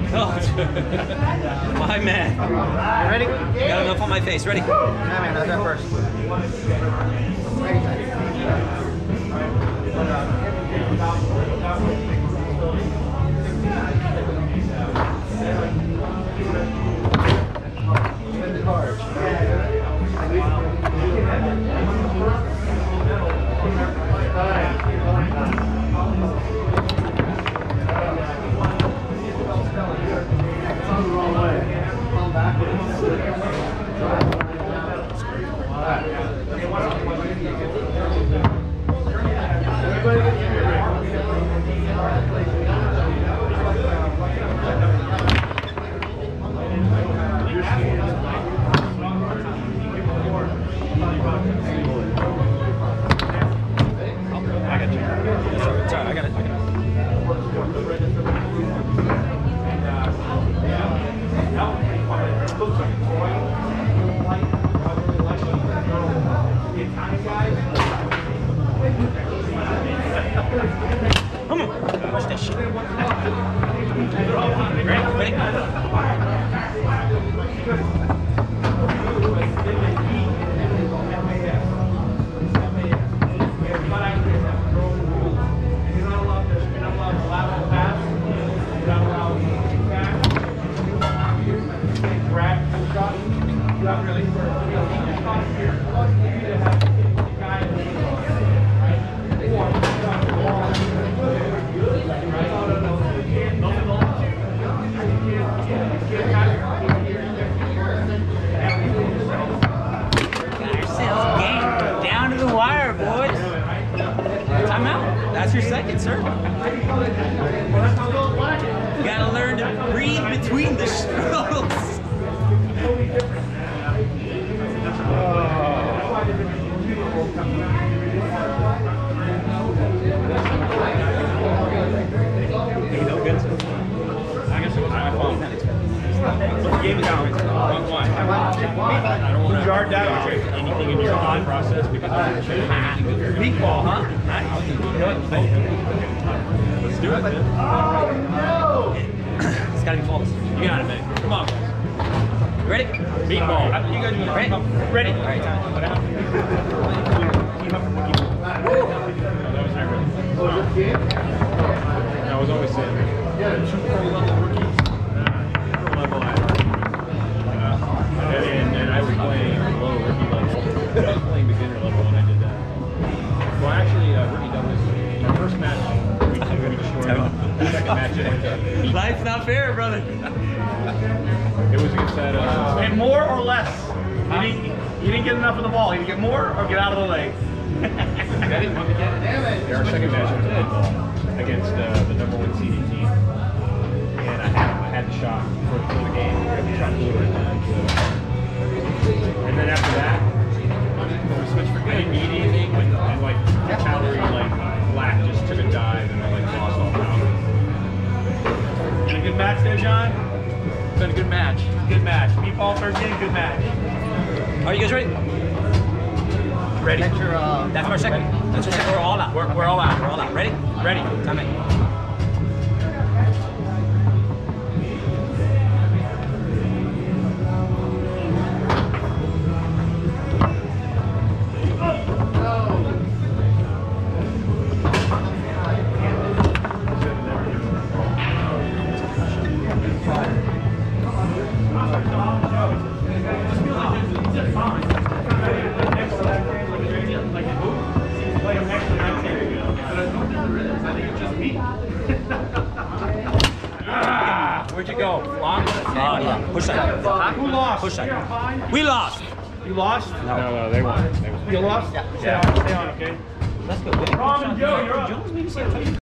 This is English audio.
Oh, my man. You ready? Got enough on my face. Ready? Yeah, man, I'll go first. Come on. Watch that shit. Ready? Down to the wire, boys. Timeout. That's your second, sir. You gotta learn to breathe between the strokes. Hey, no good, sir. I guess it was my fault. What game is down? 1-1. I don't want to yard down anything in your thought process because I'm meatball, huh? Let's do it, man. It's gotta be false. You got it, man. Come on, guys. You ready? Meatball. You guys Ready? ready? All right, time. That was not ready. I was always saying. Yeah, 2 pro-level rookies. Level and I was playing low rookie level. I was playing beginner level when I did that. Well, actually, rookie doubles. My first match, we took it short. Second match, it went to Life's not fair, brother. it was against that. And more or less. You didn't get enough of the ball. You get more or get out of the way. I didn't want to get it. Our second match was football against the number 1 seeded team. And I had the shot for the game. I had the shot flew and then after that, we switched for good. I didn't need anything. And like calorie, like black just took a dive and I like lost all power. Been a good match there, John? It's been a good match. Good match. Meatball 13, good match. Are you guys ready? Ready. That's our second. That's our second. We're all out. We're all out. We're all out. Ready? Ready. Time it. Where'd you go? Long? Oh, yeah. Push that. Who lost? Push that. We lost. You lost? No, they won. You lost? Yeah. Stay on, okay? Let's go. Rom and Joe, you're up. Jones, maybe see a touch.